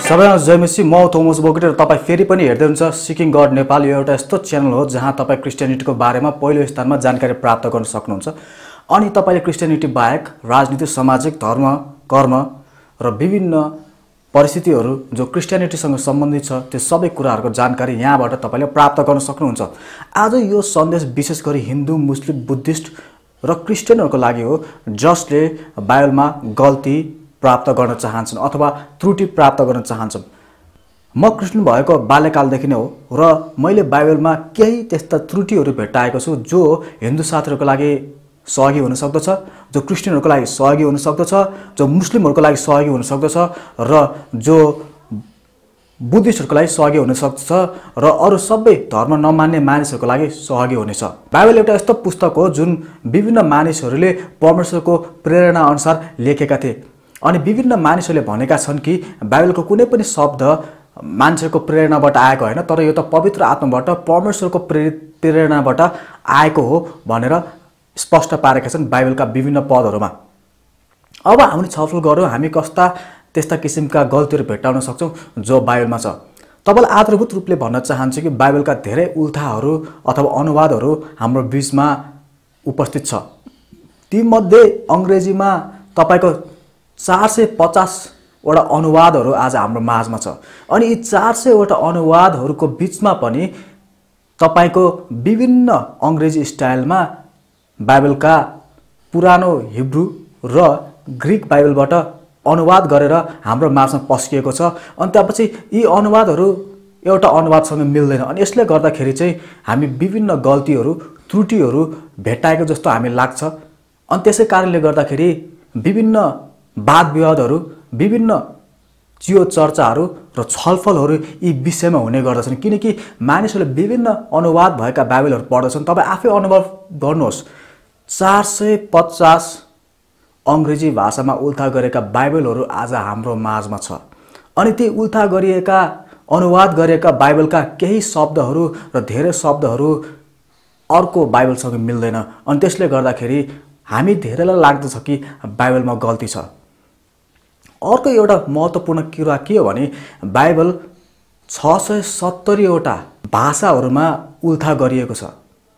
सबैजना जयमसी म थोमस बोगटी र तपाईँ फेरि पनि हेर्दै हुनुहुन्छ सिकिङ गड नेपाल। यो एउटा यस्तो च्यानल हो जहाँ तपाईँ क्रिस्चियनिटीको बारेमा पहिलो स्थानमा जानकारी प्राप्त गर्न सक्नुहुन्छ। अनि तपाईले क्रिस्चियनिटी बाहेक राजनीति, सामाजिक, धर्म, कर्म र विभिन्न परिस्थितिहरू जो क्रिस्चियनिटीसँग सम्बन्धित छ त्यो सबै कुराहरूको जानकारी यहाँबाट तपाईले प्राप्त गर्न सक्नुहुन्छ। आज यो सन्देश विशेष गरी हिन्दू, मुस्लिम, बुद्धिस्ट र क्रिस्चियनहरूको लागि हो जसले बाइबलमा गल्ती प्राप्त गर्न चाहन्छन् अथवा त्रुटि प्राप्त गर्न चाहन्छन्। म क्रिस्चियन भएको बाल्यकालदेखि नै हो र मैले बाइबलमा केही त्यस्ता त्रुटिहरू भेट्टाएको छु जो हिन्दू साथीहरूको लागि सहयोगी हुन सक्दछ, जो क्रिस्चियनहरूको लागि सहयोगी हुन सक्दछ, जो मुस्लिमहरूको लागि सहयोगी हुन सक्दछ र जो बुद्धिस्टहरूको लागि सहयोगी हुन सक्दछ र अरू सबै धर्म नमान्ने मानिसहरूको लागि सहयोगी हुनेछ। बाइबल एउटा यस्तो पुस्तक हो जुन विभिन्न मानिसहरूले परमेश्वरको प्रेरणा अनुसार लेखेका थिए। अनि विभिन्न मानिसहरूले भनेका छन् कि बाइबलको कुनै पनि शब्द मान्छेको प्रेरणाबाट आएको होइन, तर यो त पवित्र आत्माबाट परमेश्वरको प्रेरणाबाट आएको हो भनेर स्पष्ट पारेका छन् बाइबलका विभिन्न पदहरूमा। अब हामी छलफल गरौँ हामी कस्ता त्यस्ता किसिमका गल्तीहरू भेट्टाउन सक्छौँ जो बाइबलमा छ। तपाईँलाई आधारभूत रूपले भन्न चाहन्छु कि बाइबलका धेरै उल्थाहरू अथवा अनुवादहरू हाम्रो बीचमा उपस्थित छ। तीमध्ये अङ्ग्रेजीमा तपाईँको 450 वटा अनुवादहरू आज हाम्रो माझमा छ। अनि यी 400 वटा अनुवादहरूको बीचमा पनि तपाईको विभिन्न अङ्ग्रेजी स्टाइलमा बाइबलका पुरानो हिब्रू र ग्रीक बाइबलबाट अनुवाद गरेर हाम्रो माझमा पस्किएको छ। अनि त्यसपछि यी अनुवादहरू एउटा अनुवादसँग मिल्दैन। अनि यसले गर्दाखेरि चाहिँ हामी विभिन्न गल्तीहरू, त्रुटिहरू भेट्टाएको जस्तो हामी लाग्छ। अनि त्यसै कारणले गर्दाखेरि विभिन्न वाद विवादहरू, विभिन्न चियो चर्चाहरू र छलफलहरू यी विषयमा हुने गर्दछन्। किनकि मानिसहरूले विभिन्न अनुवाद भएका बाइबलहरू पढ्दछन्। तपाईँ आफै अनुभव गर्नुहोस्, 450 अङ्ग्रेजी भाषामा उल्था गरेका बाइबलहरू आज हाम्रो माझमा छ। अनि ती उल्था गरिएका, अनुवाद गरिएका बाइबलका केही शब्दहरू र धेरै शब्दहरू अर्को बाइबलसँग मिल्दैन। अनि त्यसले गर्दाखेरि हामी धेरैलाई लाग्दछ कि बाइबलमा गल्ती छ। अर्को एउटा महत्त्वपूर्ण कुरा के हो भने बाइबल 670 वटा भाषाहरूमा उल्था गरिएको छ।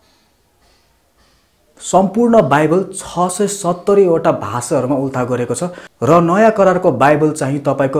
सम्पूर्ण बाइबल 670 वटा भाषाहरूमा उल्था गरिएको छ र नयाँ करारको बाइबल चाहिँ तपाईको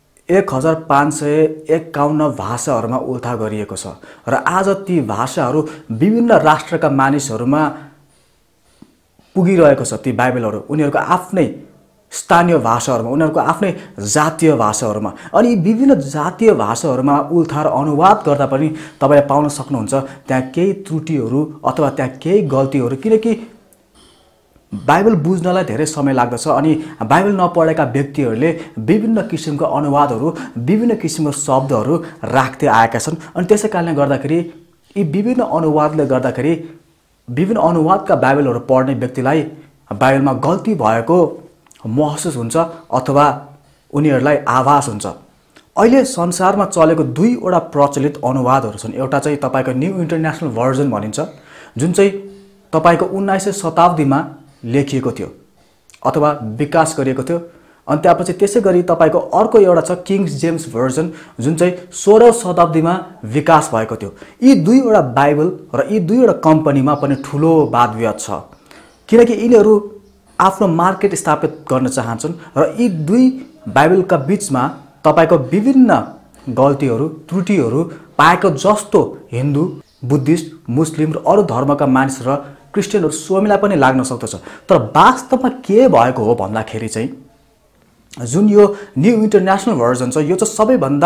1551 भाषाहरूमा उल्था गरिएको छ। र आज ती भाषाहरू विभिन्न राष्ट्रका मानिसहरूमा पुगिरहेको छ। ती बाइबलहरू उनीहरूको आफ्नै स्थानीय भाषाहरूमा, उनीहरूको आफ्नै जातीय भाषाहरूमा। अनि यी विभिन्न जातीय भाषाहरूमा उल्था र अनुवाद गर्दा पनि तपाईले पाउन सक्नुहुन्छ त्यहाँ केही त्रुटिहरू अथवा त्यहाँ केही गल्तीहरू। किनकि बाइबल बुझ्नलाई धेरै समय लाग्दछ। अनि बाइबल नपढेका व्यक्तिहरूले विभिन्न किसिमको अनुवादहरू, विभिन्न किसिमको शब्दहरू राख्दै आएका छन्। अनि त्यसै कारणले गर्दाखेरि यी विभिन्न अनुवादले गर्दाखेरि विभिन्न अनुवादका बाइबलहरू पढ्ने व्यक्तिलाई बाइबलमा गल्ती भएको महसुस हुन्छ अथवा उनीहरूलाई आभास हुन्छ। अहिले संसारमा चलेको 2 वटा प्रचलित अनुवादहरू छन्। एउटा चाहिँ तपाईको न्यू इन्टरनेसनल भर्जन भनिन्छ, जुन चाहिँ तपाईको 19औं शताब्दीमा लेखिएको थियो अथवा विकास गरिएको थियो। अनि त्यसपछि त्यसै गरी तपाईको अर्को एउटा छ किङ जेम्स भर्जन, जुन चाहिँ 16औं शताब्दीमा विकास भएको थियो। यी 2 वटा बाइबल र यी 2 वटा कम्पनीमा पनि ठुलो वाद विवाद छ। किनकि यिनीहरू आफ्नो मार्केट स्थापित गर्न चाहन्छन् र यी 2 बाइबलका बीचमा तपाईको विभिन्न गल्तीहरू, त्रुटिहरू पाएको जस्तो हिन्दू, बुद्धिस्ट, मुस्लिम र अरू धर्मका मानिस र क्रिस्चियनहरू स्वयंलाई पनि लाग्न सक्दछ। तर वास्तवमा के भएको हो भन्दाखेरि चाहिँ जुन यो न्यू इन्टरनेसनल भर्जन छ यो चाहिँ सबैभन्दा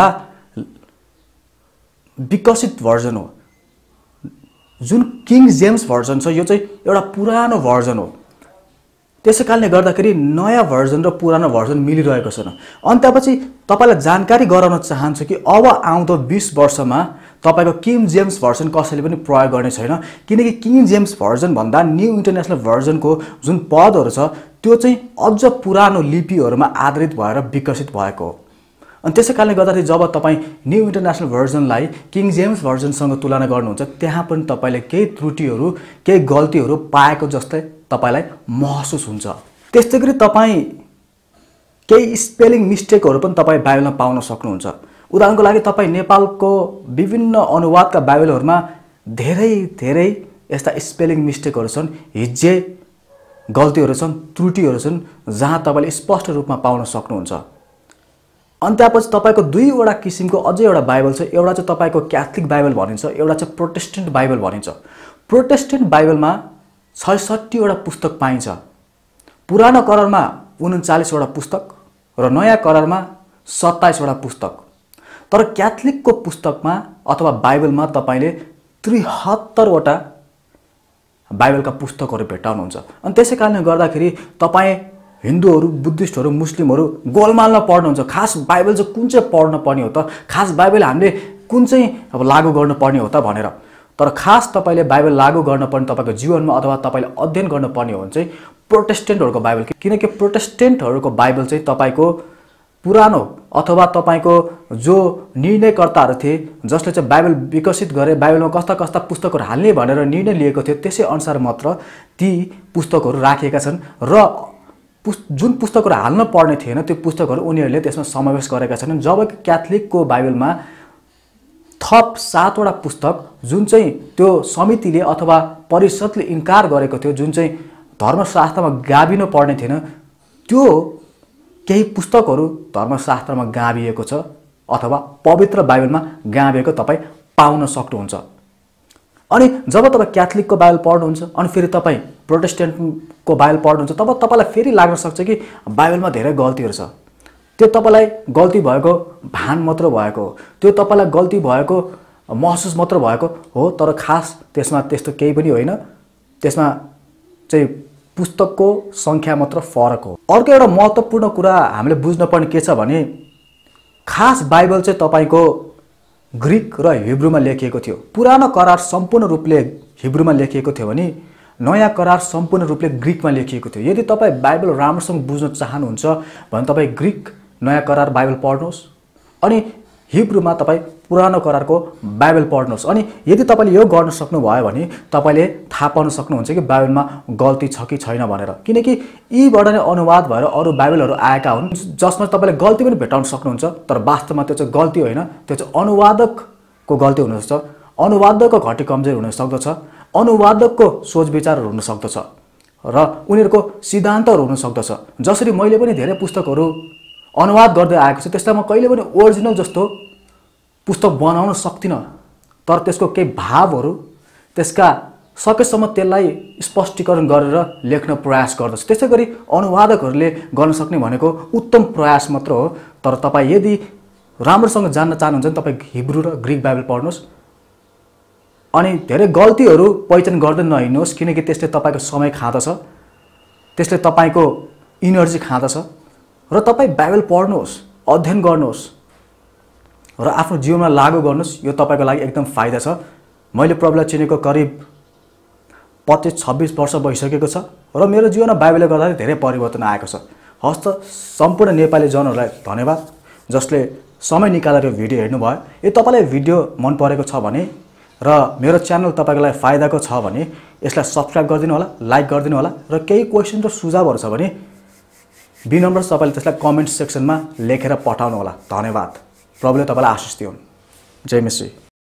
विकसित भर्जन हो। जुन किङ जेम्स भर्जन छ यो चाहिँ एउटा पुरानो भर्जन हो। त्यसै कारणले गर्दाखेरि नयाँ भर्जन र पुरानो भर्जन मिलिरहेको छैन। अनि त्यसपछि तपाईलाई जानकारी गराउन चाहन्छु कि अब आउँदो 20 वर्षमा तपाईको किङ जेम्स भर्जन कसैले पनि प्रयोग गर्ने छैन। किनकि किङ जेम्स भर्जन भन्दा न्यू इन्टरनेसनल भर्जनको जुन पदहरू छ त्यो चाहिँ अझ पुरानो लिपिहरूमा आधारित भएर विकसित भएको हो। अनि त्यसै कारणले गर्दाखेरि जब तपाईँ न्यू इन्टरनेसनल भर्जनलाई किङ जेम्स भर्जनसँग तुलना गर्नुहुन्छ त्यहाँ पनि तपाईले केही त्रुटिहरू, केही गल्तीहरू पाएको जस्तै तपाईलाई महसुस हुन्छ। त्यस्तै गरी तपाईँ केही स्पेलिङ मिस्टेकहरू पनि तपाईँ बाइबलमा पाउन सक्नुहुन्छ। उदाहरणको लागि तपाईँ नेपालको विभिन्न अनुवादका बाइबलहरूमा धेरै यस्ता स्पेलिङ मिस्टेकहरू छन्, हिज्जे गल्तीहरू छन्, त्रुटिहरू छन्, जहाँ तपाईँले स्पष्ट रूपमा पाउन सक्नुहुन्छ। अनि त्यसपछि तपाईँको दुईवटा किसिमको अझै एउटा बाइबल छ। एउटा चाहिँ तपाईँको क्याथोलिक बाइबल भनिन्छ, एउटा चाहिँ प्रोटेस्टेन्ट बाइबल भनिन्छ। प्रोटेस्टेन्ट बाइबलमा 66 वटा पुस्तक पाइन्छ। पुरानो करारमा 39 वटा पुस्तक र नयाँ करारमा 27 वटा पुस्तक। तर क्याथोलिकको पुस्तकमा अथवा बाइबलमा तपाईँले 73 वटा बाइबलका पुस्तकहरू भेटाउनुहुन्छ। अनि त्यसै कारणले गर्दाखेरि तपाईँ हिन्दूहरू, बुद्धिस्टहरू, मुस्लिमहरू गोलमालमा पढ्नुहुन्छ। खास बाइबल चाहिँ कुन चाहिँ पढ्न पर्ने हो त, खास बाइबल हामीले कुन चाहिँ लागू गर्न पर्ने हो त भनेर। तर खास तपाईले बाइबल लागू गर्न पर्ने तपाईको जीवनमा अथवा तपाईले अध्ययन गर्न पर्ने हो भने चाहिँ प्रोटेस्टेन्टहरूको बाइबल, किनकि प्रोटेस्टेन्टहरूको बाइबल चाहिँ तपाईको पुरानो अथवा तपाईको जो निर्णयकर्ताहरू थिए जसले चाहिँ बाइबल विकसित गरे, बाइबलमा कस्ता कस्ता पुस्तकहरू हाल्ने भनेर निर्णय लिएको थियो, त्यसै अनुसार मात्र ती पुस्तकहरू राखिएका छन् र जुन पुस्तकहरू हाल्न पर्ने थिएन त्यो पुस्तकहरू उनीहरूले त्यसमा समावेश गरेका छन्। जबकि क्याथोलिकको बाइबलमा थप 7 वटा पुस्तक जुन चाहिँ त्यो समितिले अथवा परिषदले इन्कार गरेको थियो, जुन चाहिँ धर्मशास्त्रमा गाभिन पर्ने थिएन, त्यो केही पुस्तकहरू धर्मशास्त्रमा गाभिएको छ अथवा पवित्र बाइबलमा गाभिएको तपाईँ पाउन सक्नुहुन्छ। अनि जब तपाईँ क्याथोलिकको बाइबल पढ्नुहुन्छ अनि फेरि तपाईँ प्रोटेस्टेन्टको बाइबल पढ्नुहुन्छ, तब तपाईलाई फेरि लाग्न सक्छ कि बाइबलमा धेरै गल्तीहरू छ। त्यो तपाईलाई गल्ती भएको भान मात्र भएको हो, त्यो तपाईलाई गल्ती भएको महसुस मात्र भएको हो, तर खास त्यसमा त्यस्तो केही पनि होइन। त्यसमा चाहिँ पुस्तकको संख्या मात्र फरक हो। अर्को एउटा महत्त्वपूर्ण कुरा हामीले बुझ्न पर्ने के छ भने खास बाइबल चाहिँ तपाईको ग्रीक र हिब्रूमा लेखिएको थियो। पुरानो करार सम्पूर्ण रूपले हिब्रूमा लेखिएको थियो भने नयाँ करार सम्पूर्ण रूपले ग्रीकमा लेखिएको थियो। यदि तपाईँ बाइबल राम्रोसँग बुझ्न चाहनुहुन्छ भने तपाईँ ग्रीक नयाँ करार बाइबल पढ्नुहोस् अनि हिब्रूमा तपाईँ पुरानो करारको बाइबल पढ्नुहोस्। अनि यदि तपाईँले यो गर्न सक्नुभयो भने तपाईँले थाहा पाउन सक्नुहुन्छ कि बाइबलमा गल्ती छ कि छैन भनेर, किनकि यीबाट नै अनुवाद भएर अरू बाइबलहरू आएका हुन् जसमा तपाईँले गल्ती पनि भेटाउन सक्नुहुन्छ। तर वास्तवमा त्यो चाहिँ गल्ती होइन, त्यो चाहिँ अनुवादकको गल्ती हुनसक्छ, अनुवादकको घटी कमजोरी हुन सक्दछ, अनुवादकको सोच विचारहरू हुन सक्दछ र उनीहरूको सिद्धान्तहरू हुन सक्दछ। जसरी मैले पनि धेरै पुस्तकहरू अनुवाद गर्दै आएको छु, त्यसलाई म कहिले पनि ओरिजिनल जस्तो पुस्तक बनाउन सक्दिनँ, तर त्यसको केही भावहरू त्यसका सकेसम्म त्यसलाई स्पष्टीकरण गरेर लेख्न प्रयास गर्दछु। त्यसै गरी अनुवादकहरूले गर्न सक्ने भनेको उत्तम प्रयास मात्र हो। तर तपाईँ यदि राम्रोसँग जान्न चाहनुहुन्छ भने तपाईँ हिब्रू र ग्रीक बाइबल पढ्नुहोस् अनि धेरै गल्तीहरू पहिचान गर्दै नहिँड्नुहोस्, किनकि त्यसले तपाईँको समय खाँदछ, त्यसले तपाईँको इनर्जी खाँदछ। र तपाईँ बाइबल पढ्नुहोस्, अध्ययन गर्नुहोस् र आफ्नो जीवनमा लागू गर्नुहोस्। यो तपाईँको लागि एकदम फाइदा छ। मैले प्रभुलाई चिनेको करिब 25-26 वर्ष भइसकेको छ र मेरो जीवनमा बाइबलले गर्दा धेरै परिवर्तन आएको छ। हस्त सम्पूर्ण नेपाली जनहरूलाई धन्यवाद जसले समय निकालेर यो भिडियो हेर्नुभयो। यदि तपाईँलाई भिडियो मन परेको छ भने र मेरो च्यानल तपाईँको लागि फाइदाको छ भने यसलाई सब्स्क्राइब गरिदिनु होला, लाइक गरिदिनु होला र केही क्वेसन र सुझावहरू छ भने विनम्र तपाईले त्यसलाई कमेन्ट सेक्सनमा लेखेर पठाउनु होला। धन्यवाद। प्रभुले तपाईलाई आशीष दिउन्। जय मसीह।